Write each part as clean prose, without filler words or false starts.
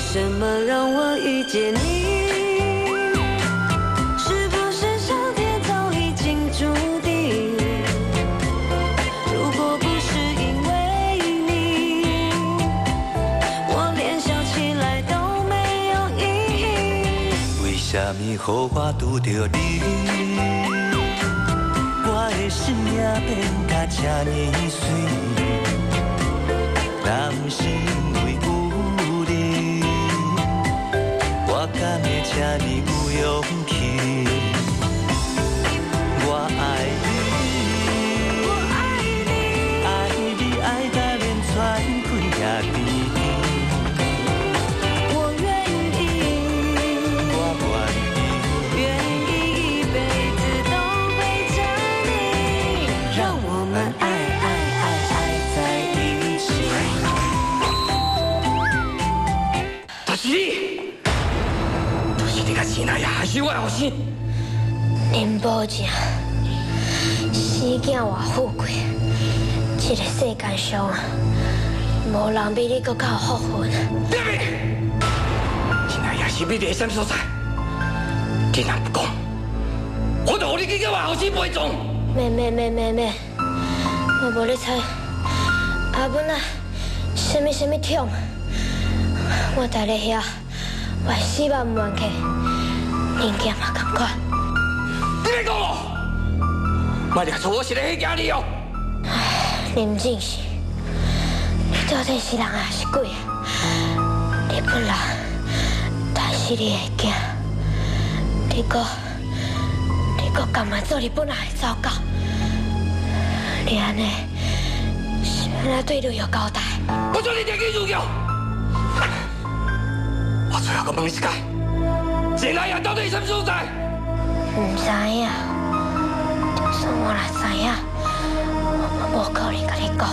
什么让我遇见你？是不是上天早已经注定？如果不是因为你，我连笑起来都没有意义。 为什么予我拄着你？我的生命变甲这呢水，若不是因为有你，我敢会这呢有勇气？我爱你， 我爱你， 爱你爱到连喘气也甜。 我愿意， 我愿意， 愿意一辈子都陪着你，让我们爱在一起。 就是你，就是你甲钱那也害死我的后生。 林宝正，死囝偌富贵，这个世界上啊，无人比你搁较有福分。 对不？钱那也是比第三所在，既然不讲，我就让你去叫我后生陪葬。 免，我无咧猜。阿文啊，什么痛？我待咧遐，万死万唔愿去，人家嘛同款。 你别讲咯，莫掠出我是咧吓你哦。 林正是，你到底是人还是鬼啊？你本人，但是你会惊，你搁干嘛做你本人的糟糕？你安尼，是要来对你有交代？ 我叫你定去入狱。我最后甲问你一届，钱那也到底是什么所在？ 唔知影，就算我若知影，我无可能甲你讲。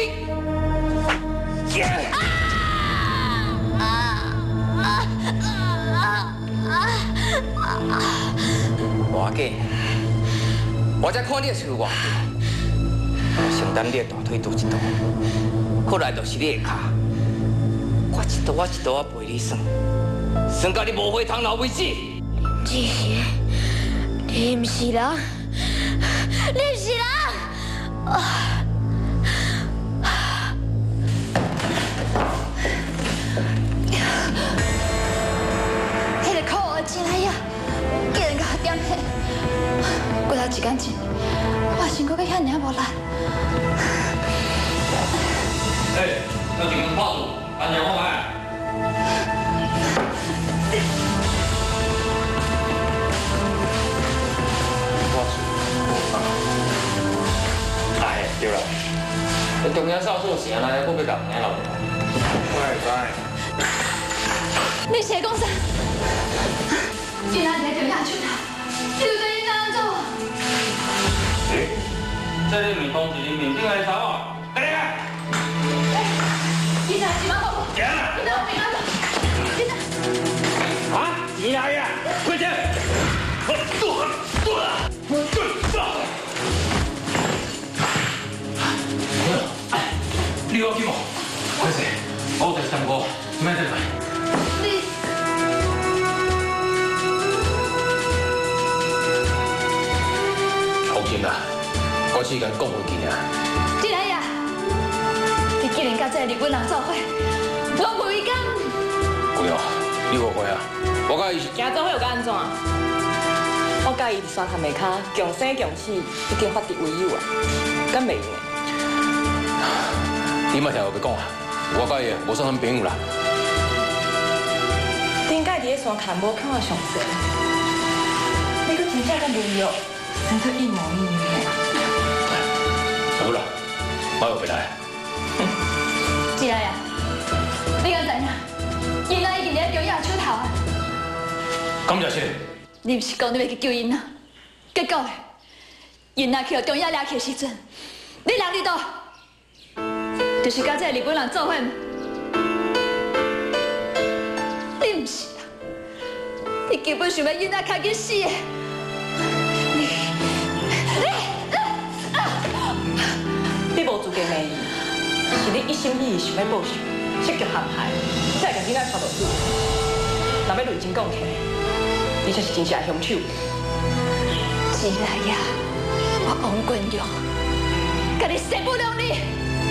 无要紧，我才看你的厝偌大，承担你的大腿肚一道，后来就是你的脚，我一刀一刀陪你算，算到你无回头路为止。 只是，你唔是人，你唔是人。 迄个可恶的钱来呀，叫人甲我点起。过头一工钱，我身躯阁遐尔无力。 有一根炮竹，安全看卖。哎，对了，你中央少数时啊，来，我要甲你留下。我你是讲啥？今仔日就遐出头，你有对伊哪样做？ 这里面通知你面顶来查我，来来。 你才是马宝宝， 行啦。 你哪有平安的？你哪？ 啊，你来呀，快点！你要去无？快些，我有3个，慢点来。 你放心啦，我只甲讲袂记啊。 进来呀！你竟然甲这个日本人做伙，我袂敢。 贵哦，你误会啊，我甲伊是。 行做伙有甲安怎？我甲伊伫山潭下骹共生共死，已经发伫为友啊，敢袂用的？ 你莫听我要讲啊，我甲伊无算什么朋友啦。 顶摆伫咧山坎无看我上世，你搁真正甲林玉生出一模一样的。 好啦，我又回来。 进来呀！你敢知影？因仔已经在中央出头啊！ 感谢神。 你不是讲你要去救因啊？结果呢？因仔去到中央抓去的时阵，你人伫倒？就是甲这个日本人做伙。你唔是啦，你根本想要因仔较紧死的。 你无资格骂伊，是你一心一意想要报仇， 积极航海，才会甲囡仔带落去。若要认真讲起，你才是真正的凶手。 是啦呀，我王冠玉，甲你势不两立。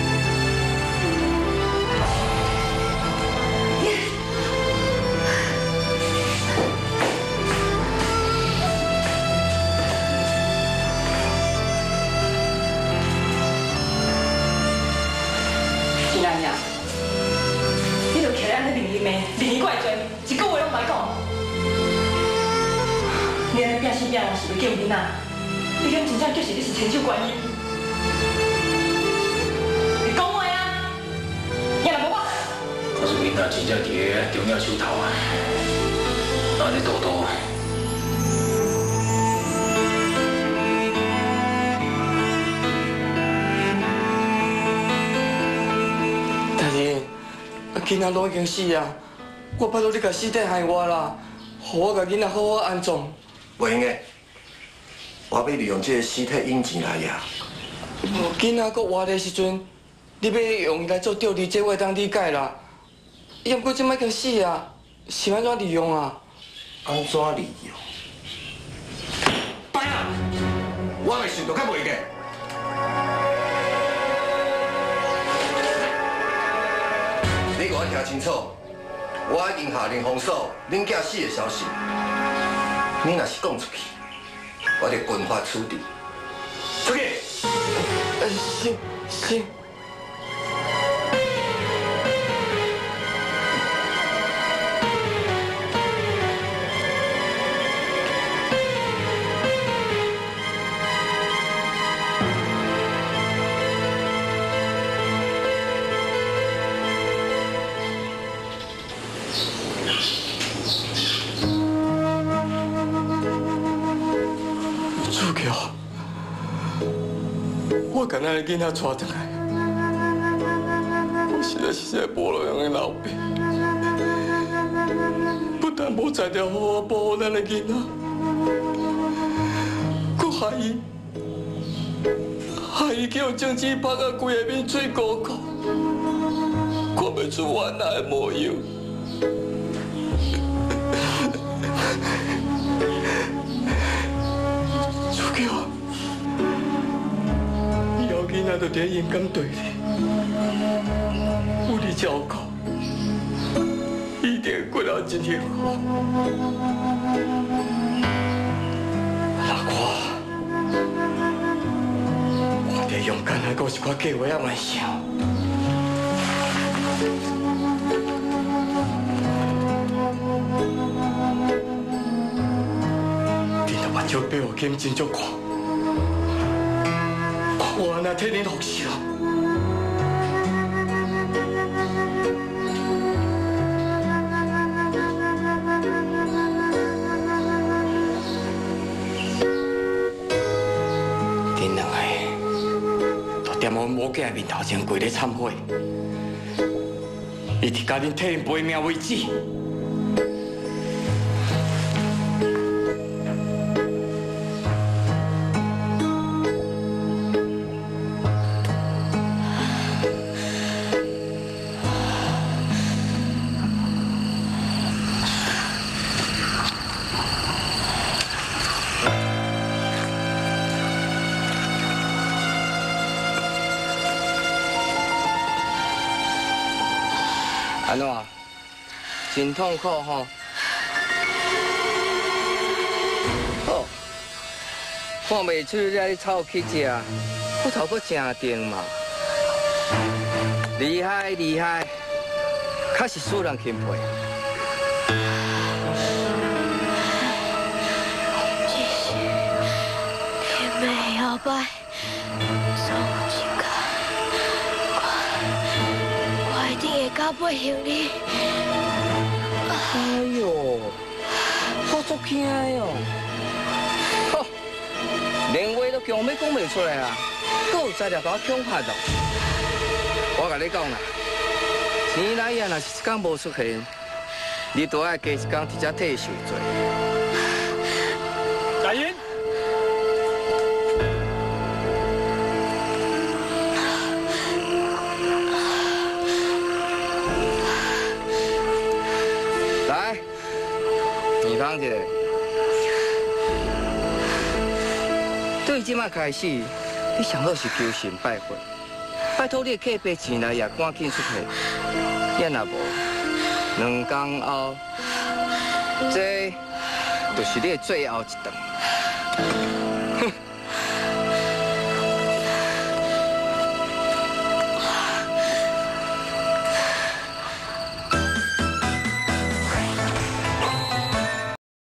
是安呀，你著徛在安尼灵灵的，灵灵怪罪，一句话拢袂讲。你安尼拼死拼活是要救囡仔，你敢真正就是你是千手观音？你讲话啊！也若无我， 可是囡仔真正伫个中央手头啊，安尼多多。 大人，囡仔都已经死啊！我拜托你甲尸体害我啦，互我甲囡仔好好安葬。 袂用的，我要利用这个尸体引钱来呀。 囡仔搁活的时阵，你要用伊来做钓鱼，这我当理解啦。伊毋过即摆已经死啊，是安怎利用啊？ 安怎利用？摆啊！我的想到较袂个。你给我听清楚，我已经下令封锁恁囝死的消息。你若是讲出去，我就军法处置。出去！ 行行。我甲咱的囡仔带转来，我实在是无路用的老爸，不但无才调好好保护咱的囡仔，佫害伊去互政治拍到规个面水糊糊，看不出原来的模样。主角。囡仔就伫阴间队里，有你照顾，一定过了一日好。我得勇敢来，搁一寡计划仔完成。你若目睭被我金真足看。我安那替恁服侍哦。恁两个都踮我某囝面头前跪咧忏悔，一直甲恁替因赔命为止。安怎？真痛苦吼！好，看袂出你爱臭去食，骨头阁真硬嘛。厉害厉害，确实使人钦佩。 这是天美后摆总一天，我一定会到背向你。 哎呦，我足惊的哦！吼，连话都强要讲袂出来啊，阁有材料甲我恐吓到。我甲你讲啦，钱来呀，若是一天无出现，你都爱加一天伫遮替受罪。 大英。 讲一下，对即摆开始，你上好是求神拜佛，拜托你的客爸钱来也赶紧出去，也若无2天后，这就是你的最后一顿。